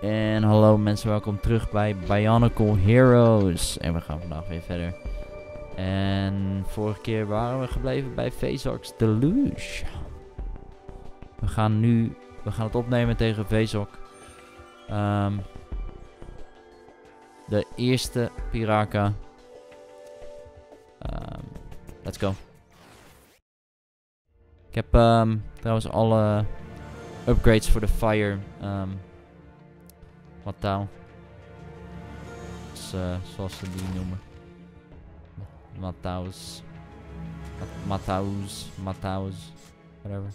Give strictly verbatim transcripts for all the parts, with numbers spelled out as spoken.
En hallo mensen, welkom terug bij Bionicle Heroes. En we gaan vandaag weer verder. En vorige keer waren we gebleven bij Vezok's Deluge. We gaan nu, we gaan het opnemen tegen Vezok. Um, de eerste Piraka. Um, let's go. Ik heb um, trouwens alle upgrades voor de fire. Um, Wat touw. Dus, uh, zoals ze die noemen. Mataus. Mataus. Mataus. Whatever.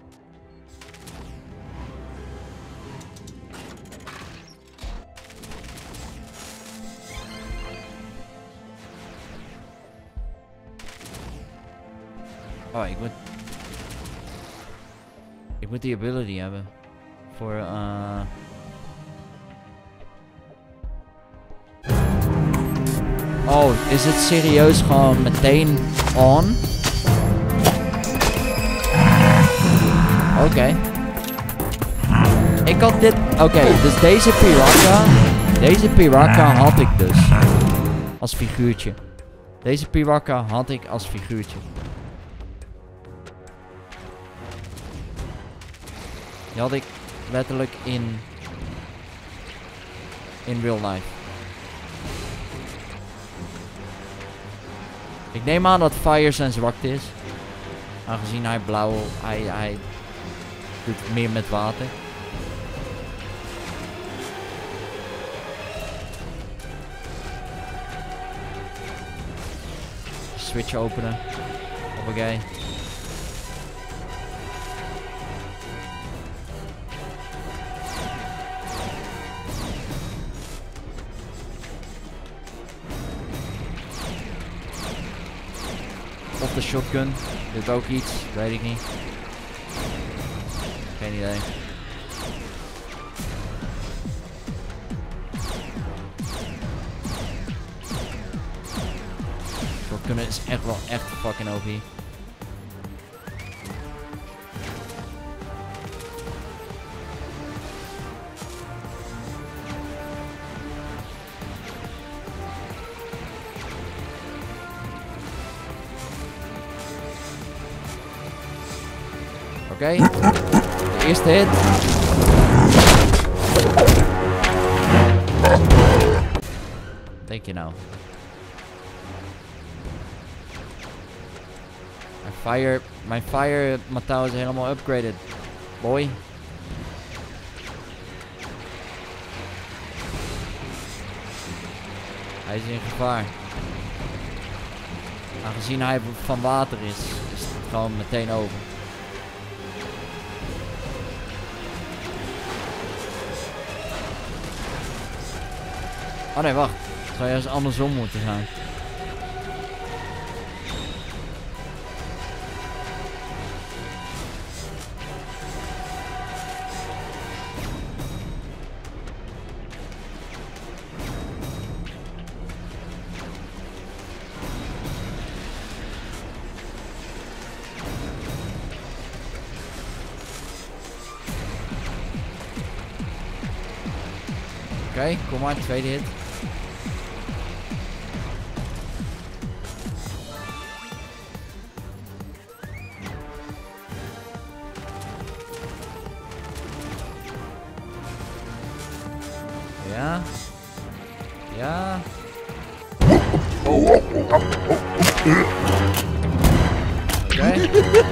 Oh, ik moet... Ik moet die ability hebben. Voor, uh... Oh, is het serieus gewoon meteen on? Oké. Okay. Ik had dit... Oké, okay, dus deze Piraka... Deze Piraka had ik dus. Als figuurtje. Deze Piraka had ik als figuurtje. Die had ik letterlijk in... In real life. Ik neem aan dat Fire zijn zwakte is. Aangezien hij blauw... Hij, hij doet meer met water. Switch openen. Hoppakee. Of de shotgun. Doet ook iets. Weet ik niet. Geen idee. Shotgun is echt wel echt fucking O P. Oké, okay. De eerste hit. Wat denk je nou? Mijn fire, mijn fire Matau is helemaal upgraded. Boy. Hij is in gevaar. Aangezien hij van water is, is het gewoon meteen over. Oh nee, wacht. Het zou juist andersom moeten zijn. Oké, okay, kom maar, tweede hit. Ja. Ja. Oké. Okay.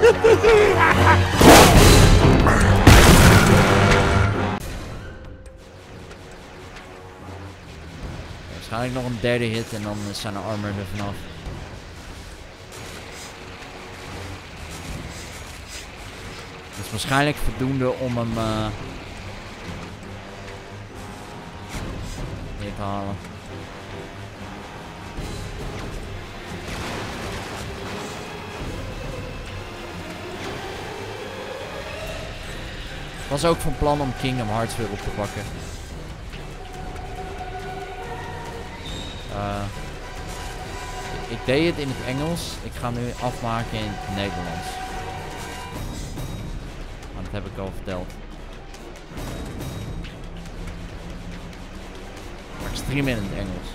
Waarschijnlijk nog een derde hit en dan is zijn armor er vanaf. Dat is waarschijnlijk voldoende om hem uh, neer te halen. Ik was ook van plan om Kingdom Hearts weer op te pakken. Uh, ik deed het in het Engels. Ik ga nu afmaken in het Nederlands. Maar dat heb ik al verteld. stream in het Engels.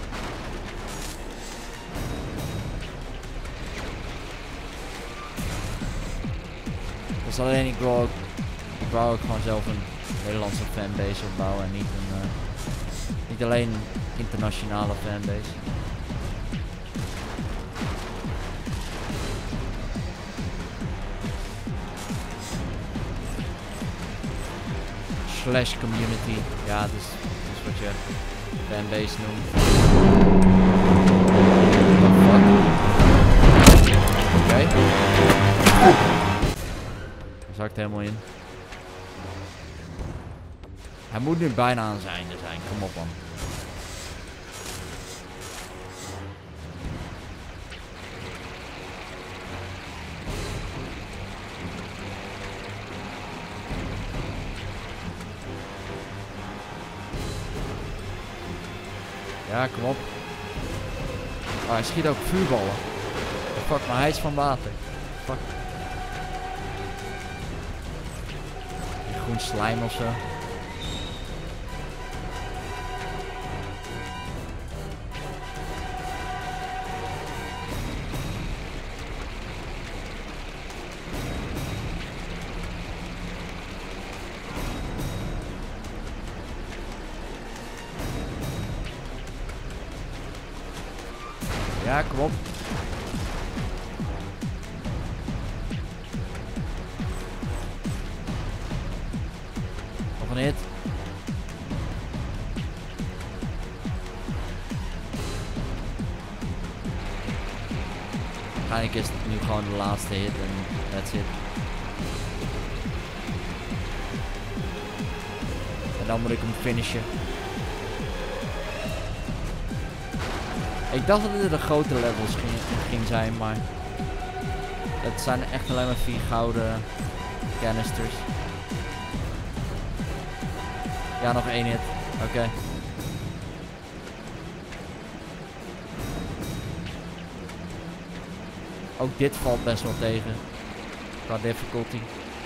Dus alleen ik wil ook, ik wou ook gewoon zelf een Nederlandse fanbase opbouwen en niet een, uh, niet alleen een internationale fanbase. Slash community, ja, dat is, dat is wat je fanbase noemt. Oké. Okay. Daar zakt helemaal in. Hij moet nu bijna aan zijn einde zijn, kom op man. Ja, kom op. Oh, hij schiet ook vuurballen. Fuck, maar hij is van water. Fuck. Groen slijm of zo. Ja, kom op. Of een hit. Waarschijnlijk is het nu gewoon de laatste hit en that's it. En dan moet ik hem finishen. Ik dacht dat dit de grote levels ging, ging zijn, maar het zijn echt alleen maar vier gouden canisters. Ja, nog één hit. Oké. Okay. Ook dit valt best wel tegen. Qua difficulty.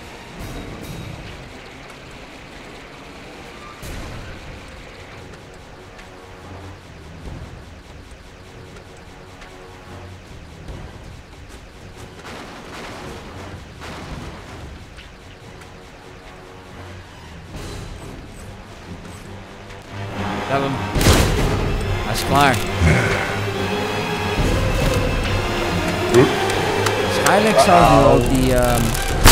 We hebben hem. Hij is klaar. Waarschijnlijk zou ik nu ook die um,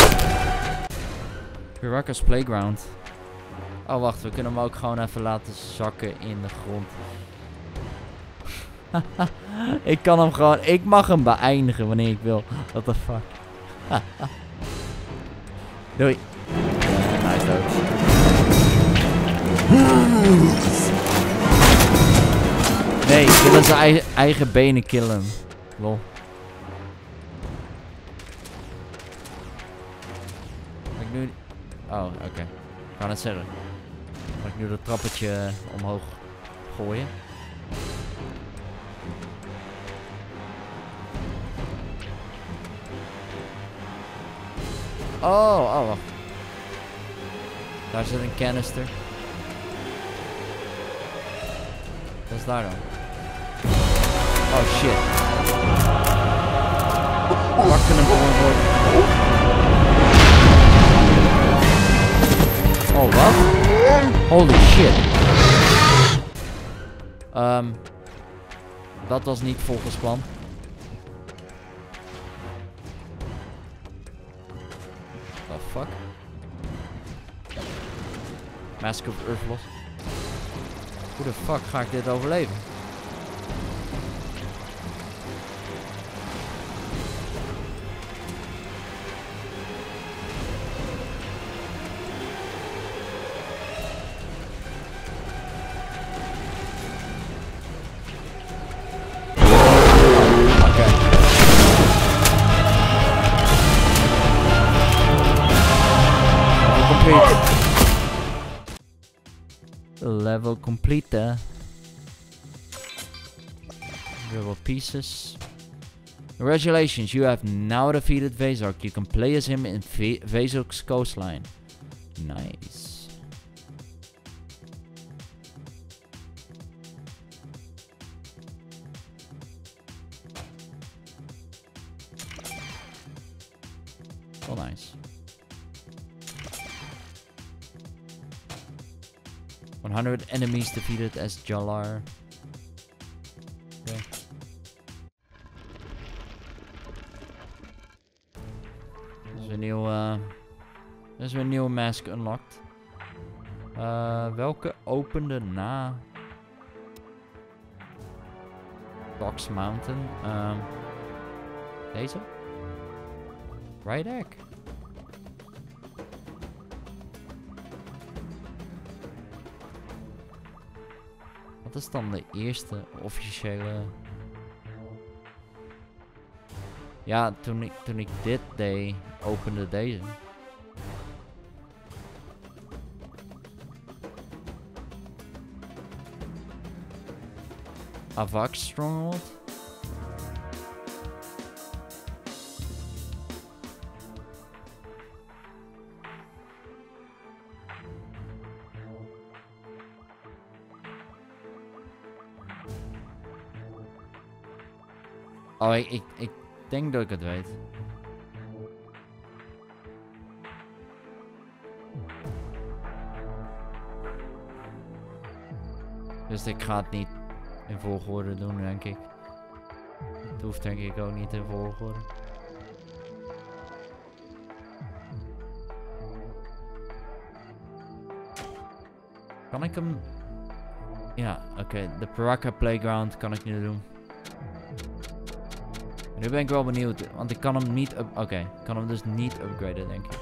Piracas Playground. Oh wacht, we kunnen hem ook gewoon even laten zakken in de grond. Ik kan hem gewoon, ik mag hem beëindigen wanneer ik wil. What the fuck. Doei. Uh, hij is dood. Nee, ik wil zijn eigen, eigen benen killen. Lol. Kan ik nu... Oh, oké. Okay. Ik ga het zeggen. Kan ik nu dat trappetje omhoog gooien? Oh, oh, wacht. Daar zit een canister. Wat is daar dan? Oh shit. Pakken hem gewoon. Oh wat? Holy shit. Um, dat was niet volgens plan. The fuck? Mask of Earth los. Hoe de fuck ga ik dit overleven? Level complete. Level pieces. Congratulations, you have now defeated Vezok. You can play as him in Ve Vezok's coastline. Nice. Wel nice. honderd enemies defeated as Jalar. Oké. Okay. Dat is weer een nieuw, uh, dat is weer een nieuwe mask unlocked. Uh, welke opende na Fox Mountain? Um, deze? Rhydak? Wat is dan de eerste officiële... Ja, toen ik, toen ik dit deed, opende deze. Avak Stronghold? Oh, ik, ik, ik denk dat ik het weet. Dus ik ga het niet in volgorde doen, denk ik. Het hoeft denk ik ook niet in volgorde. Kan ik hem... Ja, oké. Okay. De Piraka Playground kan ik nu doen. Nu ben ik wel benieuwd, want ik kan hem niet... Oké, okay, ik kan hem dus niet upgraden, denk ik.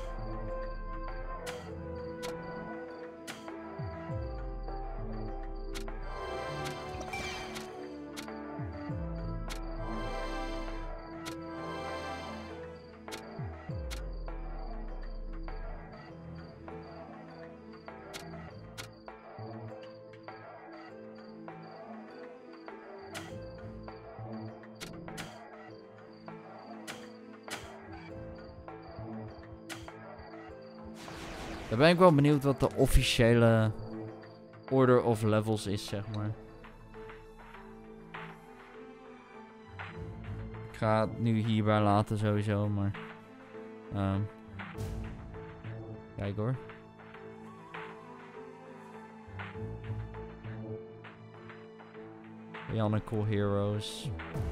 Daar ben ik wel benieuwd wat de officiële order of levels is, zeg maar. Ik ga het nu hierbij laten sowieso, maar... Um, kijk hoor. Bionicle Heroes.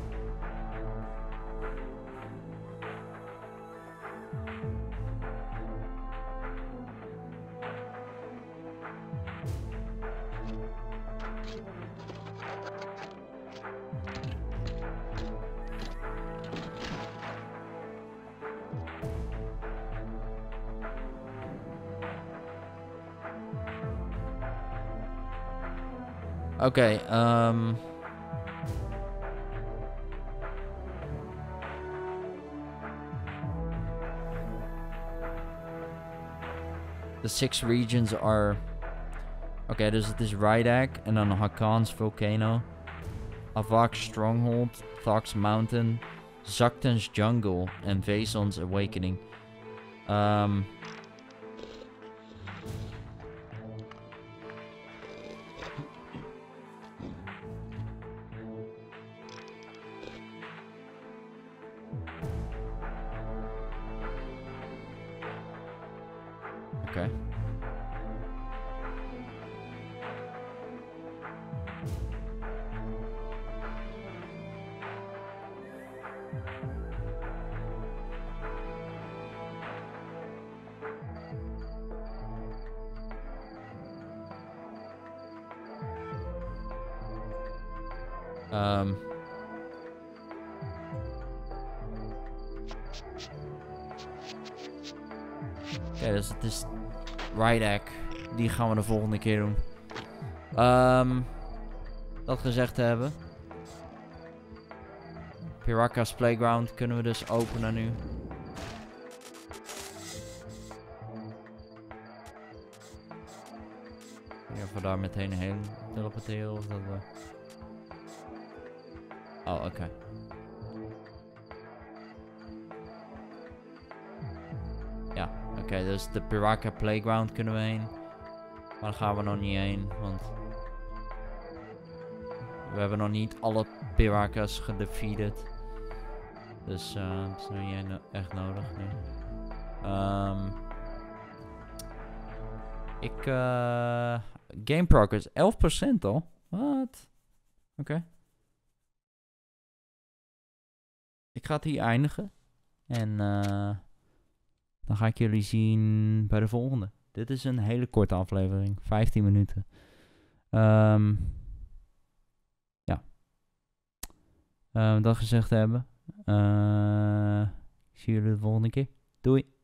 Oké, okay, um... The six regions are... Oké, okay, dus het is Rhydak en dan Hakan's Volcano, Avak's Stronghold, Thok's Mountain, Zaktan's Jungle en Vezon's Awakening. Um... Oké. Okay. Um. Oké, okay, dus het is Rhydak. Die gaan we de volgende keer doen. Um, dat gezegd te hebben. Piraka's Playground kunnen we dus openen nu. Ja, of we daar meteen heen teleporteren of dat we... Oh, oké. Okay. Ja, oké, okay, dus de Piraka Playground kunnen we heen. Maar daar gaan we nog niet heen, want... We hebben nog niet alle Pirakas gedefeated. Dus uh, dat is nog niet echt nodig nu. Um, ik, uh, game progress, elf procent al. Wat? Oké. Okay. Ik ga het hier eindigen. En uh, dan ga ik jullie zien bij de volgende. Dit is een hele korte aflevering. vijftien minuten. Um, ja. Uh, dat gezegd hebben. Uh, ik zie jullie de volgende keer. Doei.